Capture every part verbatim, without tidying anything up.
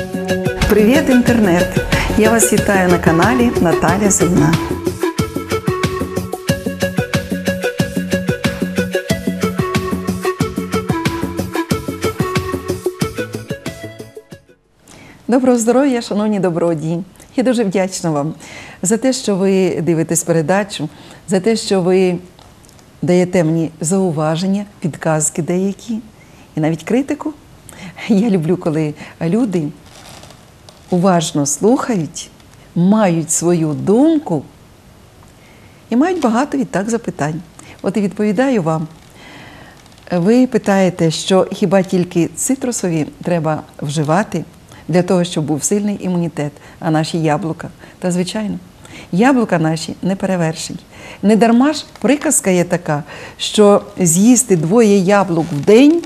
Привіт, інтернет! Я вас вітаю на каналі Наталя Зубна. Доброго здоров'я, шановні добродії! Я дуже вдячна вам за те, що ви дивитесь передачу, за те, що ви даєте мені зауваження, підказки деякі і навіть критику. Я люблю, коли люди уважно слухають, мають свою думку і мають багато відтак запитань. От і відповідаю вам. Ви питаєте, що хіба тільки цитрусові треба вживати для того, щоб був сильний імунітет, а наші яблука? Та звичайно, яблука наші не перевершені. Не дарма ж приказка є така, що з'їсти двоє яблук в день,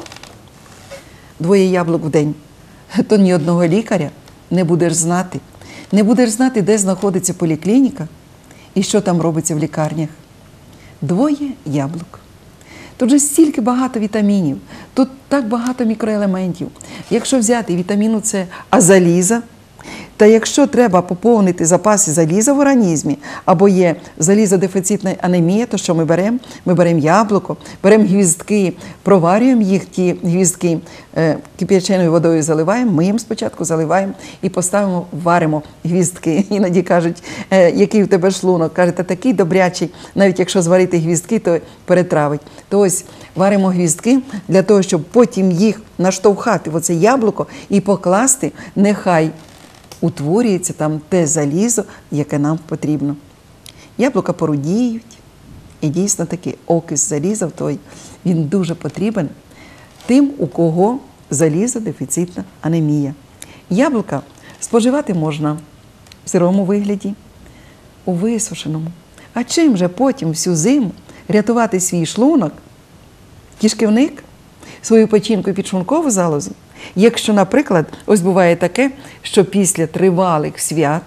двоє яблук в день, то ні одного лікаря не будеш знати. Не будеш знати, де знаходиться поліклініка і що там робиться в лікарнях. Двоє яблук. Тут же стільки багато вітамінів, тут так багато мікроелементів. Якщо взяти вітаміну С, а заліза, та якщо треба поповнити запаси заліза в організмі, або є залізодефіцитна анемія, то що ми беремо? Ми беремо яблуко, беремо гвіздки, проварюємо їх, ті гвіздки, кип'яченою водою заливаємо, миємо спочатку, заливаємо і поставимо, варимо гвіздки. Іноді кажуть, який в тебе шлунок? Кажете, такий добрячий, навіть якщо зварити гвіздки, то перетравить. То ось варимо гвіздки для того, щоб потім їх наштовхати в оце яблуко і покласти, нехай утворюється там те залізо, яке нам потрібно. Яблука порудіють, і дійсно таки окис заліза в той, він дуже потрібен тим, у кого залізодефіцитна анемія. Яблука споживати можна в сирому вигляді, у висушеному. А чим же потім всю зиму рятувати свій шлунок, кишківник, свою печінку і підшлункову залозу? Якщо, наприклад, ось буває таке, що після тривалих свят,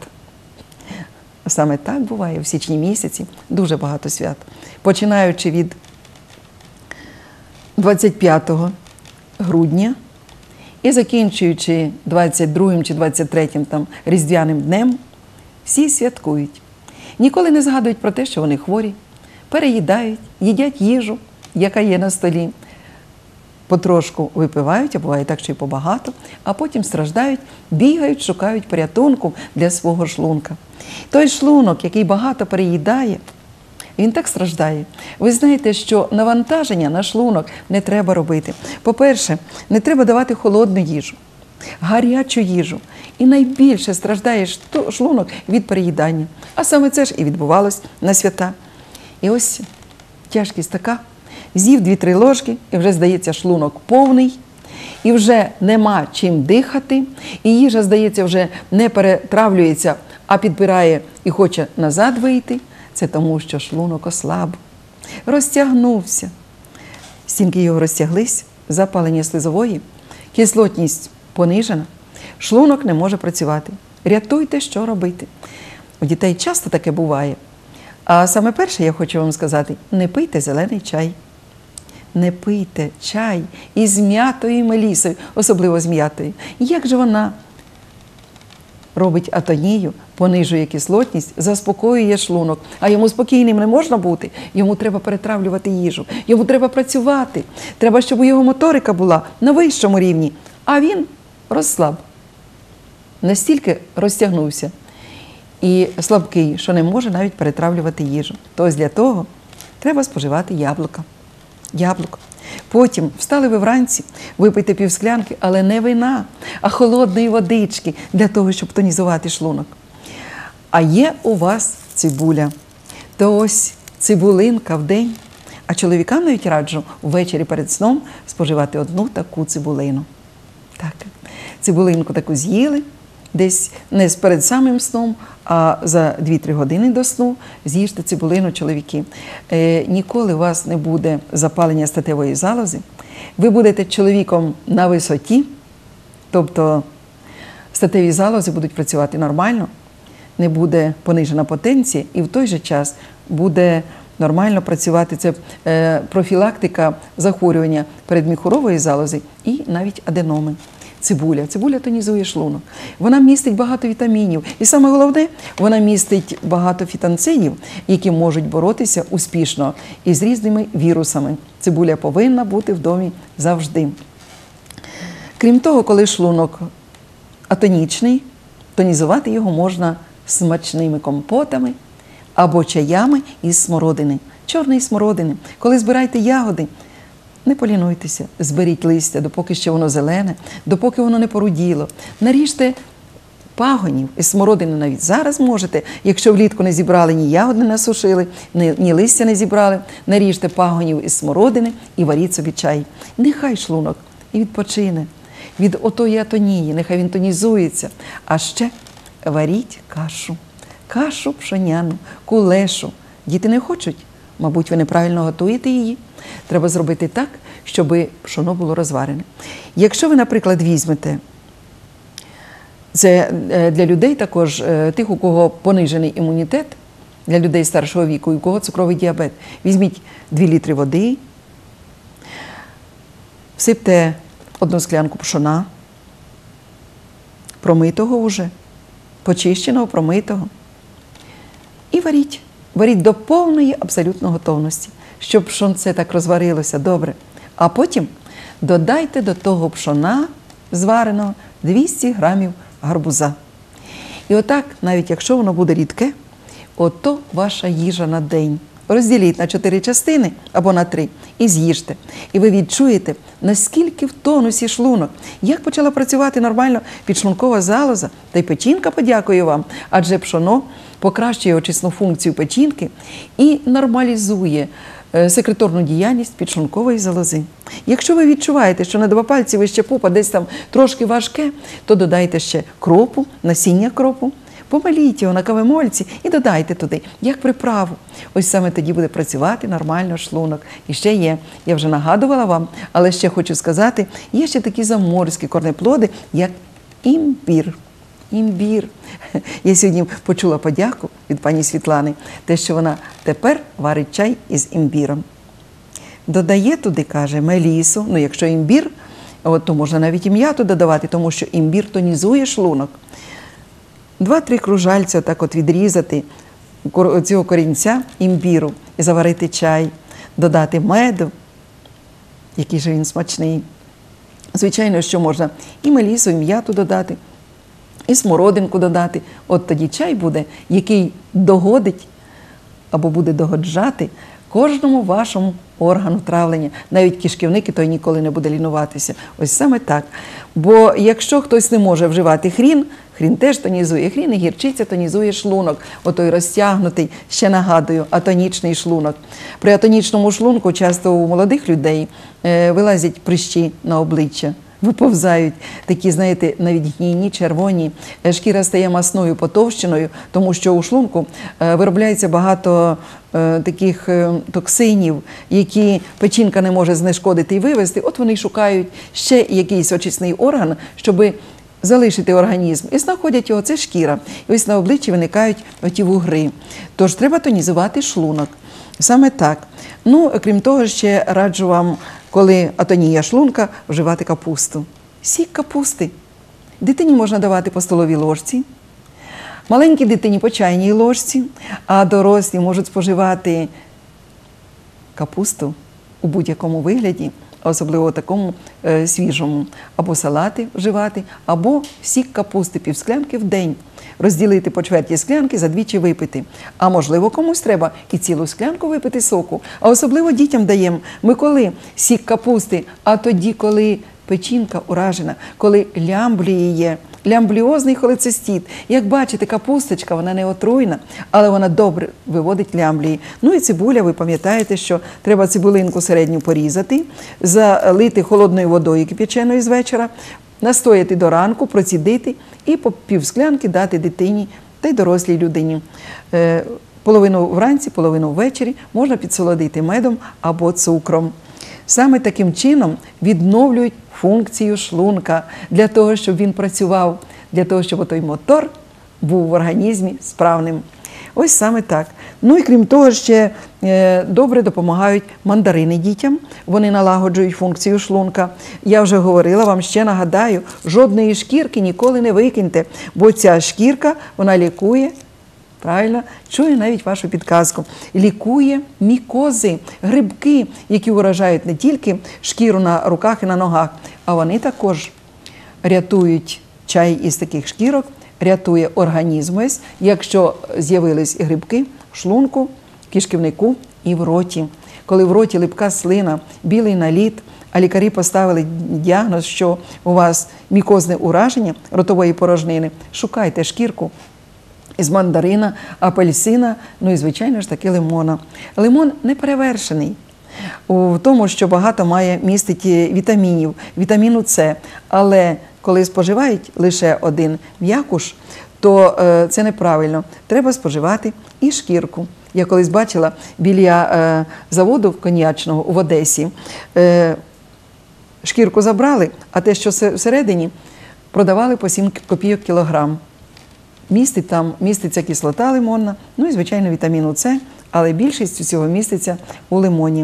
саме так буває в січні місяці, дуже багато свят, починаючи від двадцять п'ятого грудня і закінчуючи двадцять другим чи двадцять третім там, Різдвяним днем, всі святкують. Ніколи не згадують про те, що вони хворі, переїдають, їдять їжу, яка є на столі. Потрошку випивають, а буває так, що й побагато, а потім страждають, бігають, шукають порятунку для свого шлунка. Той шлунок, який багато переїдає, він так страждає. Ви знаєте, що навантаження на шлунок не треба робити. По-перше, не треба давати холодну їжу, гарячу їжу. І найбільше страждає шлунок від переїдання. А саме це ж і відбувалось на свята. І ось тяжкість така. З'їв дві-три ложки, і вже, здається, шлунок повний, і вже нема чим дихати, і їжа, здається, вже не перетравлюється, а підпирає і хоче назад вийти. Це тому, що шлунок ослаб, розтягнувся. Стінки його розтяглись, запалення слизової, кислотність понижена, шлунок не може працювати. Рятуйте, що робити. У дітей часто таке буває. А саме перше, я хочу вам сказати, не пийте зелений чай. Не пийте чай із м'ятою і мелісою, особливо з м'ятою. Як же вона робить атонію, понижує кислотність, заспокоює шлунок. А йому спокійним не можна бути, йому треба перетравлювати їжу, йому треба працювати. Треба, щоб його моторика була на вищому рівні. А він розслаб. Настільки розтягнувся і слабкий, що не може навіть перетравлювати їжу. Тож для того треба споживати яблука. Яблуко. Потім встали ви вранці, випийте півсклянки, але не вина, а холодної водички для того, щоб тонізувати шлунок. А є у вас цибуля. То ось цибулинка в день. А чоловікам навіть раджу ввечері перед сном споживати одну таку цибулину. Так, цибулинку таку з'їли, десь не перед самим сном, а за дві-три години до сну з'їжте цибулину, чоловіки. Е, ніколи у вас не буде запалення статевої залози. Ви будете чоловіком на висоті, тобто статеві залози будуть працювати нормально, не буде понижена потенція, і в той же час буде нормально працювати. Це е, профілактика захворювання передміхурової залози і навіть аденоми. цибуля. Цибуля тонізує шлунок. Вона містить багато вітамінів. І саме головне, вона містить багато фітонцидів, які можуть боротися успішно із різними вірусами. Цибуля повинна бути в домі завжди. Крім того, коли шлунок атонічний, тонізувати його можна смачними компотами або чаями із смородини, чорної смородини. Коли збираєте ягоди, не полінуйтеся, зберіть листя, допоки ще воно зелене, допоки воно не поруділо. Наріжте пагонів із смородини навіть зараз можете, якщо влітку не зібрали, ні ягоди не насушили, ні, ні листя не зібрали, наріжте пагонів із смородини і варіть собі чай. Нехай шлунок і відпочине від отої атонії, нехай він тонізується. А ще варіть кашу, кашу пшоняну, кулешу. Діти не хочуть? Мабуть, ви неправильно готуєте її. Треба зробити так, щоб пшоно було розварене. Якщо ви, наприклад, візьмете, це для людей також, тих, у кого понижений імунітет, для людей старшого віку, і у кого цукровий діабет, візьміть дві літри води, всипте одну склянку пшона, промитого вже, почищеного, промитого, і варіть. Варіть до повної абсолютно готовності, щоб пшонце так розварилося добре. А потім додайте до того пшона звареного двісті грамів гарбуза. І отак, навіть якщо воно буде рідке, ото ваша їжа на день. Розділіть на чотири частини або на три і з'їжте. І ви відчуєте, наскільки в тонусі шлунок, як почала працювати нормально підшлункова залоза, та й печінка подякує вам, адже пшоно покращує очисну функцію печінки і нормалізує секреторну діяльність підшлункової залози. Якщо ви відчуваєте, що на два пальці вище пупа десь там трошки важке, то додайте ще кропу, насіння кропу, помиліть його на кавомольці і додайте туди, як приправу. Ось саме тоді буде працювати нормально шлунок. І ще є, я вже нагадувала вам, але ще хочу сказати, є ще такі заморські корнеплоди, як імбір. Імбір. Я сьогодні почула подяку від пані Світлани, те, що вона тепер варить чай із імбіром. Додає туди, каже, мелісу, ну якщо імбір, от, то можна навіть і м'яту додавати, тому що імбір тонізує шлунок. Два-три кружальця так от відрізати цього корінця імбіру і заварити чай, додати меду, який же він смачний. Звичайно, що можна і мелісу, і м'яту додати, і смородинку додати. От тоді чай буде, який догодить або буде догоджати кожному вашому органу травлення. Навіть кишківник і той ніколи не буде лінуватися. Ось саме так. Бо якщо хтось не може вживати хрін, хрін теж тонізує. Хрін і гірчиця тонізує шлунок. Отой розтягнутий, ще нагадую, атонічний шлунок. При атонічному шлунку часто у молодих людей е, вилазять прищі на обличчя. Виповзають такі, знаєте, навіть гнійні, червоні. Шкіра стає масною, потовщеною, тому що у шлунку виробляється багато е, таких е, токсинів, які печінка не може знешкодити і вивести. От вони шукають ще якийсь очисний орган, щоб залишити організм. І знаходять його, це шкіра. І ось на обличчі виникають оті вугри. Тож треба тонізувати шлунок. Саме так. Ну, крім того, ще раджу вам, коли атонія шлунка, вживати капусту. Сік капусти. Дитині можна давати по столовій ложці, маленькій дитині по чайній ложці, а дорослі можуть споживати капусту у будь-якому вигляді, особливо такому е, свіжому. Або салати вживати, або сік капусти, півсклянки в день. Розділити по чверті склянки, задвічі випити. А можливо, комусь треба і цілу склянку випити соку. А особливо дітям даємо. Ми коли сік капусти, а тоді, коли печінка уражена, коли лямблії є, лямбліозний холецистит. Як бачите, капусточка, вона не отруйна, але вона добре виводить лямблії. Ну і цибуля, ви пам'ятаєте, що треба цибулинку середню порізати, залити холодною водою кип'яченою з вечора, настояти до ранку, процідити і по півсклянки дати дитині та й дорослій людині. Е, половину вранці, половину ввечері можна підсолодити медом або цукром. Саме таким чином відновлюють функцію шлунка для того, щоб він працював, для того, щоб той мотор був в організмі справним. Ось саме так. Ну і крім того, ще е, добре допомагають мандарини дітям. Вони налагоджують функцію шлунка. Я вже говорила вам, ще нагадаю, жодної шкірки ніколи не викиньте, бо ця шкірка, вона лікує, правильно, чую навіть вашу підказку, лікує мікози, грибки, які уражають не тільки шкіру на руках і на ногах, а вони також рятують чай із таких шкірок, рятує організм весь, якщо з'явились грибки в шлунку, в кишківнику і в роті. Коли в роті липка слина, білий наліт, а лікарі поставили діагноз, що у вас мікозне ураження ротової порожнини, шукайте шкірку із мандарина, апельсина, ну і, звичайно ж таки, лимона. Лимон не перевершений в тому, що багато має містить вітамінів, вітаміну С, але коли споживають лише один м'якуш, то е, це неправильно. Треба споживати і шкірку. Я колись бачила біля е, заводу коньячного в Одесі, е, шкірку забрали, а те, що всередині, продавали по сім копійок кілограм. Містить там, міститься кислота лимонна, ну і, звичайно, вітаміну С, але більшість усього міститься у лимоні.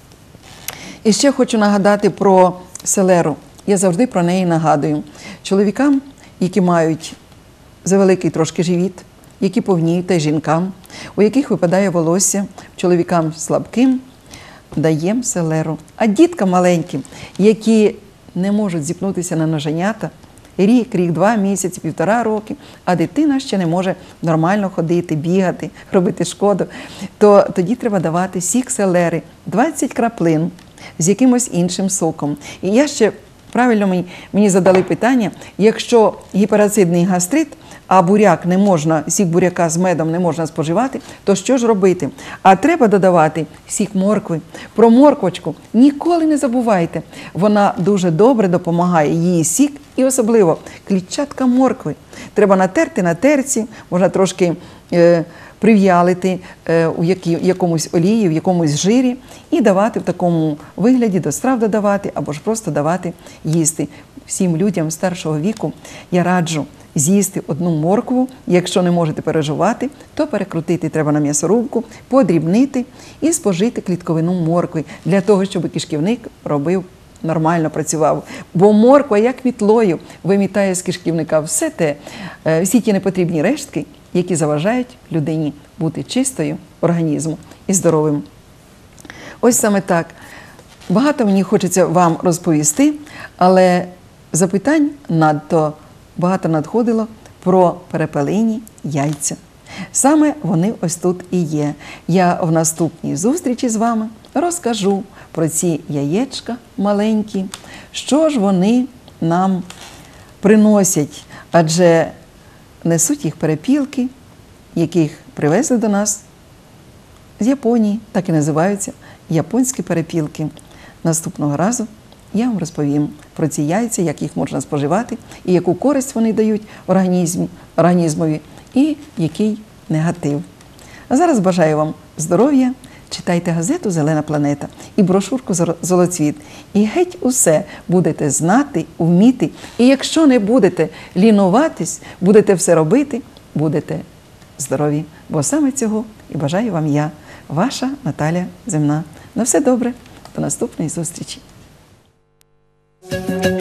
І ще хочу нагадати про селеру. Я завжди про неї нагадую. Чоловікам, які мають завеликий трошки живіт, які повніють, та й жінкам, у яких випадає волосся, чоловікам слабким, даємо селеру. А діткам маленьким, які не можуть зіпнутися на ноженята, рік, рік, два місяці, півтора роки, а дитина ще не може нормально ходити, бігати, робити шкоду, то тоді треба давати сік селери, двадцять краплин з якимось іншим соком. І я ще, правильно мені, мені задали питання, якщо гіперацидний гастрит, а буряк не можна, сік буряка з медом не можна споживати, то що ж робити? А треба додавати сік моркви. Про морквочку ніколи не забувайте. Вона дуже добре допомагає, її сік, і особливо клітчатка моркви. Треба натерти на терці, можна трошки е, прив'ялити е, у які, якомусь олії, в якомусь жирі і давати в такому вигляді, до страв додавати, або ж просто давати їсти. Всім людям старшого віку я раджу з'їсти одну моркву, якщо не можете пережувати, то перекрутити треба на м'ясорубку, подрібнити і спожити клітковину моркви, для того, щоб кишківник робив, нормально працював. Бо морква, як мітлою, вимітає з кишківника все те, всі ті непотрібні рештки, які заважають людині бути чистою організму і здоровим. Ось саме так. Багато мені хочеться вам розповісти, але запитань надто багато надходило про перепелині яйця. Саме вони ось тут і є. Я в наступній зустрічі з вами розкажу про ці яєчка маленькі, що ж вони нам приносять, адже несуть їх перепілки, яких привезли до нас з Японії, так і називаються японські перепілки. Наступного разу я вам розповім про ці яйця, як їх можна споживати, і яку користь вони дають організмі, організмові, і який негатив. А зараз бажаю вам здоров'я, читайте газету «Зелена планета» і брошурку «Золоцвіт». І геть усе будете знати, вміти. І якщо не будете лінуватись, будете все робити, будете здорові. Бо саме цього і бажаю вам я, ваша Наталя Земна. На все добре, до наступної зустрічі. Thank you.